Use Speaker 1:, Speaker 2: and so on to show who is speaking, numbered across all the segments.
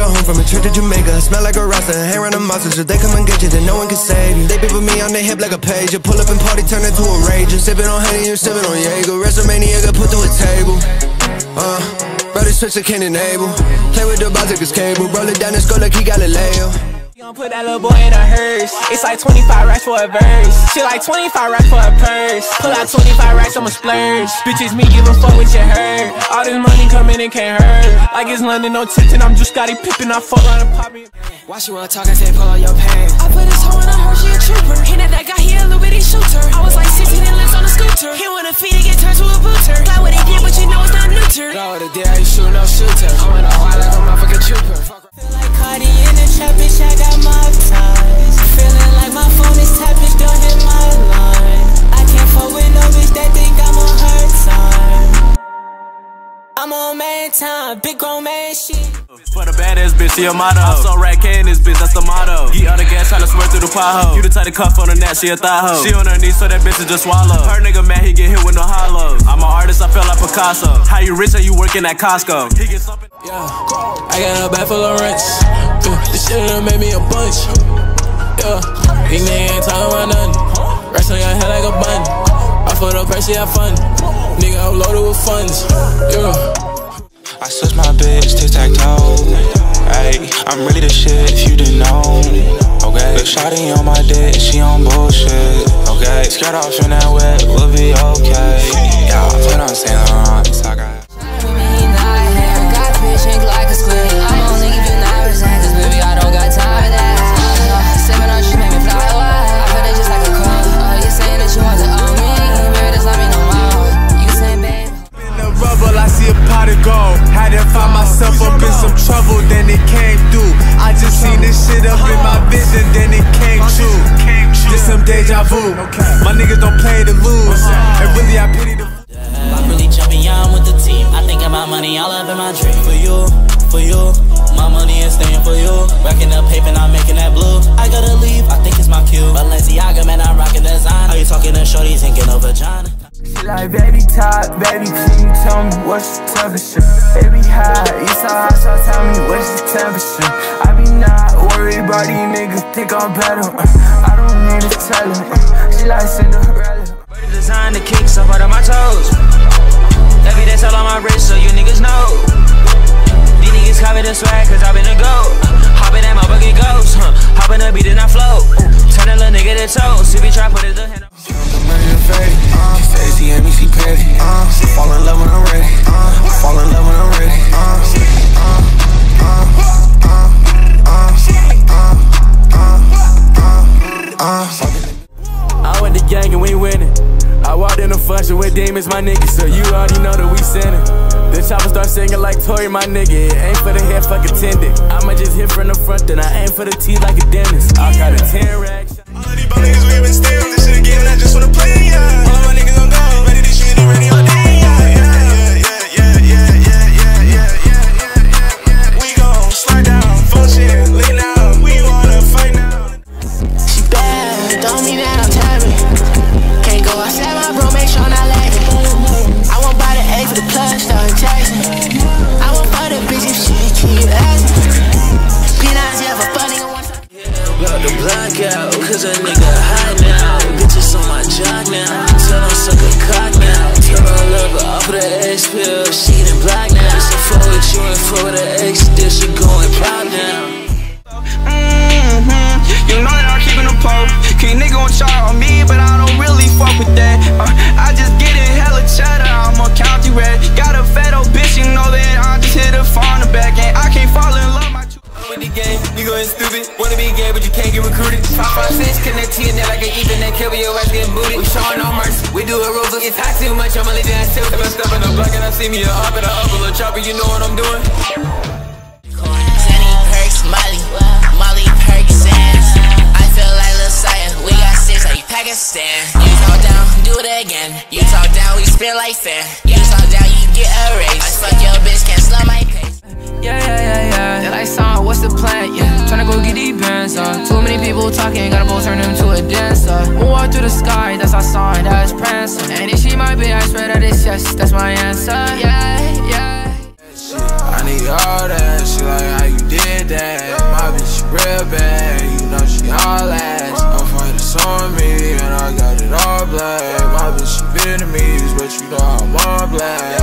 Speaker 1: got home from a trip to Jamaica. Smell like a rasta, hang around the monsters. If they come and get you, then no one can save you. They be with me on their hip like a pager. Pull up and party, turn into a rager. Sippin' on honey, you sippin' on Jaeger. WrestleMania got put through a table. Brother switch to can't enable. Play with the box like it's cable. Roll it down and skull like he got a layer.
Speaker 2: Gon' put that little boy in a hearse. It's like 25 racks for a verse. Shit like 25 racks for a purse. Pull out 25 racks, I'ma splurge. Bitches, me give a fuck what you heard. All this money coming in can't hurt. Like it's London, no Tipton, I'm just Scottie Pippen. I fuck around and pop me.
Speaker 3: Why she wanna talk, I say pull out your pants. I put his hoe in her, she a trooper. Hit at that guy, he a little bitty shooter. I was like 16 and lives on a scooter. He wanna feed and get turned to a booter. Fly what he did, but you know it's not neuter. Blow with a deer, you shoot no shooter. I went all wild like a motherfucking trooper. Feel like Cardi in the trap, bitch, I got my ties. Feeling like my phone is tapped, bitch, don't hit my line. I can't fuck with no bitch that think I'm on her time. I'm on man time, big grown man shit.
Speaker 4: For the badass bitch, she a motto. I'm so rad K in this bitch, that's the motto. Get on the gas, tryna swerve through the pothole. You the type to cuff on the net, she a thigh hoe. She on her knees, so that bitch is just swallow. Her nigga mad, he get hit with no hollow. I'm an artist, I feel like Picasso. How you rich and you working at Costco? He get something.
Speaker 3: Yeah, I got a bag full of rents. This shit done made me a bunch. Yeah, these niggas ain't talking about nothing. Wrestling got head like a bun. I put up price, she have fun. Nigga, I'm loaded with funds. Yeah.
Speaker 5: I switch my bitch, tic-tac-toe. Ayy, I'm really the shit if you didn't know. Okay, the shawty on my dick, she on bullshit. Okay, skirt off in that wet, we'll be okay. Yeah, put on Saint Laurent, so I got like a squid. I'm only give you 9%, cause baby, I don't got time for that. 7 on she make me fly wild. I feel it just like a call. You saying that you want to own me, baby, just let me know more. You say, babe.
Speaker 4: In the rubble, I see a pot of gold. Had to find myself up in some trouble, then it came through. I just seen this shit up in my vision, then it came true. Just some deja vu. My niggas don't play to lose, and really I pity the.
Speaker 6: I'm really jumping on with the team. I think about money all up in my dream. For you, my money is staying for you. Racking up paper, I'm making that blue. I gotta leave, I think it's my cue. Balenciaga, man, I'm rocking design. Are you talking to shorties and get no vagina?
Speaker 2: She like, baby top, baby, can you tell me what's the temperature? Baby high, east side, so tell me what's the temperature? I be not worried about these niggas, think I'm better. I don't need to tell her. She like Cinderella. Design the kicks up out of my toes. Baby, that's all on my wrist, so you niggas know. These niggas copy the swag, cause I been a GOAT. Hop in that motherfucking ghost, hop in the beat and I float. Turn a little nigga to toast. If you try, put it the hand up.
Speaker 1: She says she ain't me, she petty. Fall in love when I'm ready. Fall in love when I'm ready.
Speaker 4: I went to gang and we winning. I walked in a function with demons, my nigga, so you already know that we sinning. The chopper start singing like Tory, my nigga. It ain't for the head, fuck attendant. I'ma just hit from the front, then I aim for the teeth like a dentist. I got a 10 rack.
Speaker 7: All of these bum niggas, we been stealing this shit again. I just wanna play, yeah. All of my niggas on go, ready to shit and ready all day, yeah. We gon' slide down, full shit, lean out. We wanna fight now.
Speaker 3: She bad, don't mean that I'm terrible. Can't go outside, my bro, make sure I'm not lagging. I won't buy the egg for the plug, start taxing. I won't buy the bitch if she keep asking. P9's yeah for funny one time.
Speaker 6: Blow the block out, cause a nigga hot now. Bitches on my jock now. Tell them suck a cock now. Tell her love her off of the X pill. She in black now. It's a four with you and four with the X. Still she going pop now.
Speaker 2: You know that I'm keeping a pole. Cause nigga gon' try on me, but I don't really fuck with that. I just get it hella cheddar, I'm on county red. Got a fat old bitch, you know that I just hit her phone the back end. I can't fall in love, my
Speaker 3: With the game, you going stupid. Wanna be gay, but you can't get recruited. 556, connect to your net like an Ethernet. Kill your ass getting booted. We showing no mercy, we do it rules. It's hot too much, I'ma leave that too. If I step in the block and I see me a up and a up, a little chopper, you know what I'm doing.
Speaker 6: Zenny Perks, Molly Perks, I feel like Lil Sire. We got 6 like Pakistan. You talk down, do it again. You talk down, we spin like fair. You talk down, you get a raise. I fuck your bitch, can't slow my pace.
Speaker 2: Yeah. That I saw, what's the plan? Yeah, tryna go get these bands on. Too many people talking, gotta both turn them to a dancer. We'll walk through the sky, that's our song, that's Prancer. And if she might be, I swear that it's yes, that's my answer. Yeah.
Speaker 4: I need all that shit, like how you did
Speaker 2: that. My bitch real bad, you know she all ass. I'm fighters on me, and I got it all black. My bitch she Vietnamese, but you know I'm all black.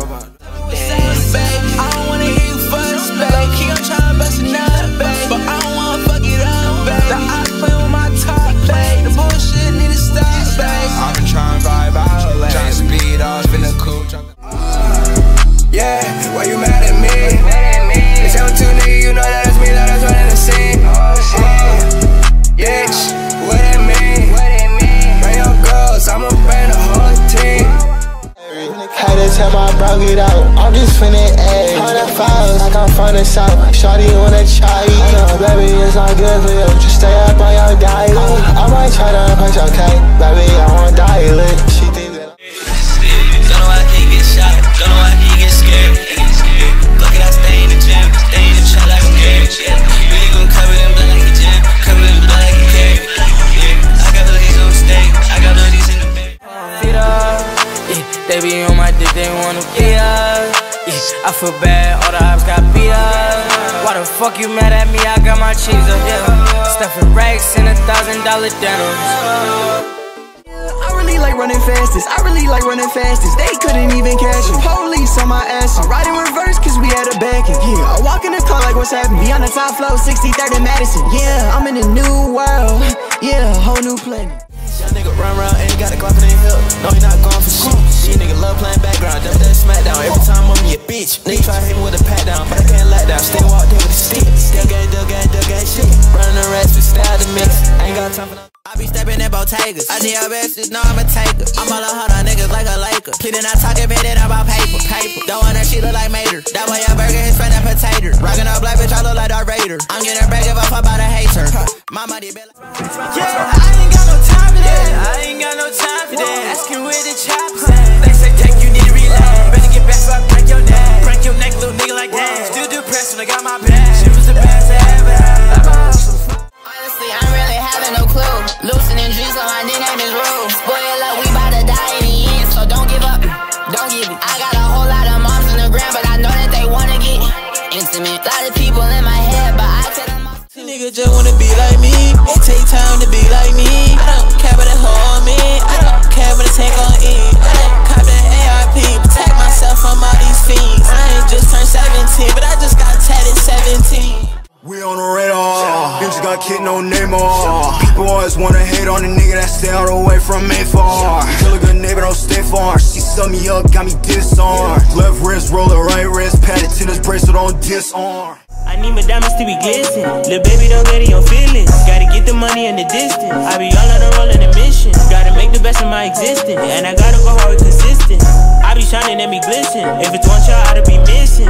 Speaker 6: I don't wanna hear you fuss, babe. Keep on tryna bust a nut, babe, but I don't wanna fuck it up, babe. The eyes play with my top, babe. The bullshit need to stop, babe.
Speaker 2: I've been tryna vibe out, like tryna speed off in the coupe. Yeah, why you mad at me? It's on two niggas, you know that it's me that is running the scene. Yeah, what it mean? Bring your girls, I'ma bring the whole team.
Speaker 8: Had to tell my bro get out. I'm just finna A 100 files like I'm from the south. Shawty wanna try. No, baby, it's not good for you. Just stay up on your diet. I might try to punch your cake. Baby, I wanna die lit. She thinks that
Speaker 6: Don't know why he get shot. Don't know why he get scared. Look at I stay in the gym. Stay in the trap like I'm Gary. Really gon' cover them blood like a gym. Cover them blood like a carry. I got hoodies on stage. I got hoodies in the bed.
Speaker 2: Feet up. They be on my dick, they wanna be up. I feel bad, all the ops got beat up. Why the fuck you mad at me? I got my cheese up, yeah. Stuffing racks in $1,000 denims. I really like running fastest. They couldn't even catch me. Police on my ass. I ride in reverse cause we had a backing. Yeah, I walk in the car like what's happening. Be on the top floor, 63rd and Madison. Yeah, I'm in a new world. Yeah, a whole new planet. Young nigga run around, ain't got a Glock in his hip. No, he not going for shit. She nigga love playing background, dump that smackdown. Every time I'm me a bitch. Nigga try to hit me with a pat down, but I can't let down. Still walk there with a stick. Still gang, shit. Running the rest, but stay out the mix. Ain't got time for that.
Speaker 6: I be stepping in Bottegas. I need your best, just know I'm a taker. I'm all a hot on niggas like a Laker. Pleading, I talk about it about paper. Don't want her, she look like Mater. That way your burger, his friend, that potato. Rockin' a black bitch, I look like Darth Vader. I'm getting a break if I fuck about a hater. My money be like, yeah, I ain't got no time for that. I ain't got no time for that. Asking where the choppers at. They say take, you need to relax. Better get back so I break your neck. Break your neck, little nigga like that. Still depressed when I got my bag. She was the best I ever had.
Speaker 9: Honestly, I'm really having no clue. Loosening G's, so my nickname is Rue. Spoil up, we bout to die in the end, so don't give up, don't give it. I got a whole lot of moms on the ground, but I know that they wanna get intimate. Lot of people in my head, but I tell them off.
Speaker 6: Niggas just wanna be like me. It take time to be like me. I don't care about the whole me. I don't care about the tank on E. I don't cop that ARP. Protect myself from all these fiends. I ain't just turned 17, but I just got tatted 17.
Speaker 1: We on the radar, bitches got kid, no Neymar. People always wanna hate on the nigga that stay all the way from Mayfar. Kill a good neighbor, don't stay far. She sum me up, got me disarmed. Left wrist, roll the right wrist, pat it tennis bracelet on disarm.
Speaker 6: I need my diamonds to be glistening. Lil' baby, don't let it your feelings. Gotta get the money in the distance. I be all on the roll in the mission. Gotta make the best of my existence. And I gotta go hard and consistent. I be shining and be glisten. If it's one shot, I'd be missing.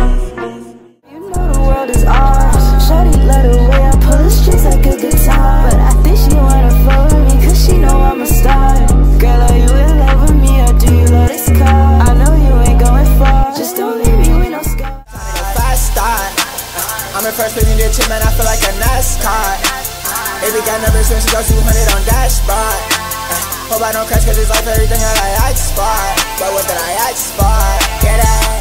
Speaker 10: You know the world is ours. Shawty love the way I pull the strings like a guitar. But I think she wanna follow me cause she know I'm a star. Girl, are you in love with me or do you love this car? I know you ain't going far. Just don't leave me with no scars.
Speaker 6: Fast start. I'm the first person to chip, man, I feel like a NASCAR. Every got numbers when she go 200 on dashboard. Hope I don't crash cause it's like everything I like spot. But what did I spot? Get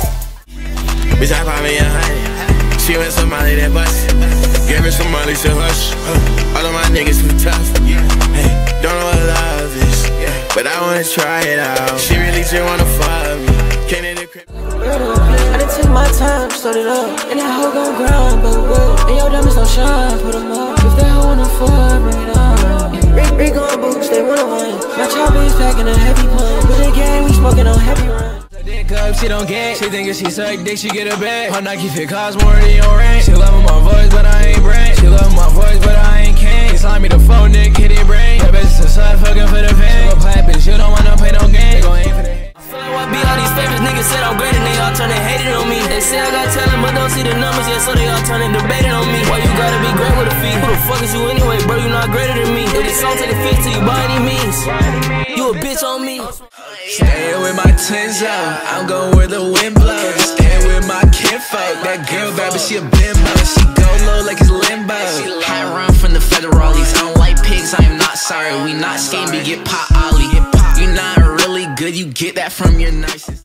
Speaker 6: it?
Speaker 2: Bitch, I pop me a honey. She went Somali, that bust. Gave her some money, so hush. All of my niggas too tough. Hey, don't know what love is, but I wanna try it out. She really just wanna fuck me. Came in the crib.
Speaker 3: I done took my time, started up. And that hoe gon' grind, but what? And your diamonds don't shine, put them up. If that hoe wanna fuck, bring it on. Rick on boots, they wanna win. My chopper is packing a heavy punch. With the gang, we smoking on heavy run.
Speaker 2: Dick up, she don't get. She think if she suck dick, she get a bag. Her Nike fit cost more than your rent. She loving my voice, but I ain't brand. She loving my voice, but I ain't king. Slime me the phone, Nick, hit it brain. That bitch is a side fucking for the van. She a plat bitch, you don't wanna play no game. They gon' aim for the head.
Speaker 6: What be all these famous niggas said I'm great and they all turning hated on me. They say I got talent but don't see the numbers yet, so they all turning debated on me. Why you gotta be great with a fee? Who the fuck is you anyway, bro? You not greater than me. If this song take a fit to you by any means, you a bitch on me.
Speaker 2: Staying with my twins out, I'm going where the wind blows. Staying with my kinfolk, that girl bad but she a bimbo. She go low like it's limbo.
Speaker 6: I run from the federales, I don't like pigs, I am not sorry. We not scheme to get pot ollie. You not really good, you get that from your nicest.